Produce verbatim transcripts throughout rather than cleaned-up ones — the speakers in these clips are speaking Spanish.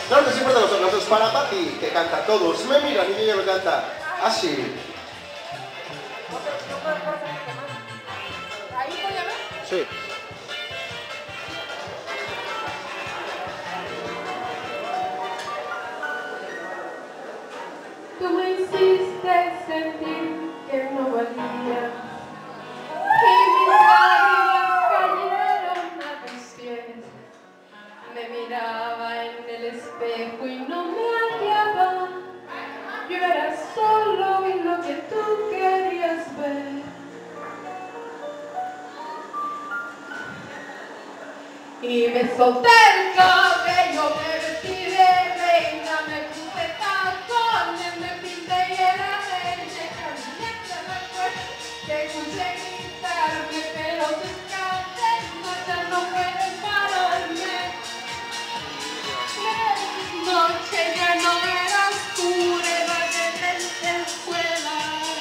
Claro que sí, fuerte los aplausos para Pati, que canta Todos me miran y ella lo canta así. ¿Ahí voy a ver? Sí. Tú me hiciste sentir que no valía, que mis lágrimas cayeron a tus pies. Me miraba en el espejo y no me hallaba. Yo era solo y lo que tú querías ver. Y me solté el cabello, me vestí de reina, me puse tacones, me pinté y era reina, caminé hacia la puerta, te escuché gritarme, pero tus cadenas ya no pueden pararme. La noche ya no era oscura, era de lentejuela.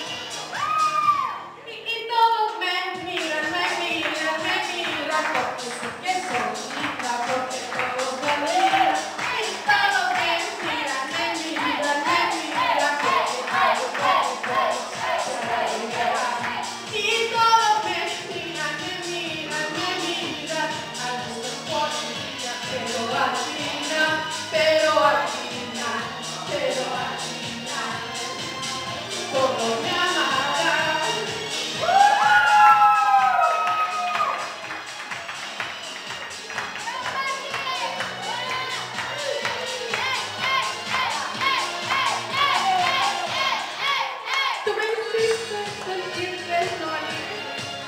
Y, y todos me miran, me miran, me miran, porque sé que soy linda, porque todos me miran. Y todos me miran, me miran, me miran, porque todos, todos, todos me miran. Y todos me miran, me miran, me miran. Algunos por día, pero al final, pero al final, pero al final, todos me amarán. Tú me hiciste sentir que no valía.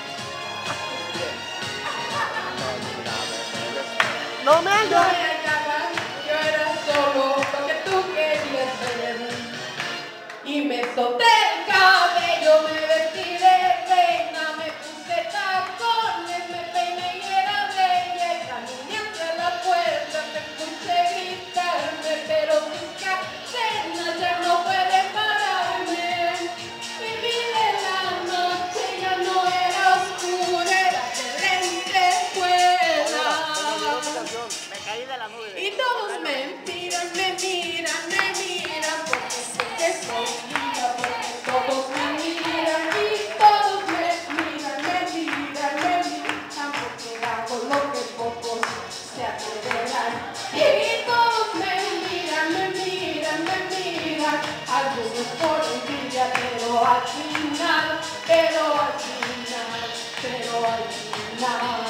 ¡No me Yo hagas! me hallaba, yo era solo lo que tú querías ver. Y me solté el cabello, me vestí de reina, me puse tacones, me peiné y era bella. Y caminé hacia la puerta, te escuché gritarme, pero tus cadenas ya no pueden pararme. Viví de la noche, ya no era oscura, era de lentejuela. Me caí de la nube. Y todos me miran, me miran, me miran, porque sé que soy linda, porque todos me miran. Y todos me miran, me miran, me miran, porque hago lo que pocos se atreverán. Y todos me miran, me miran, me miran, algunos por envidia, pero al final, pero al final, pero al final.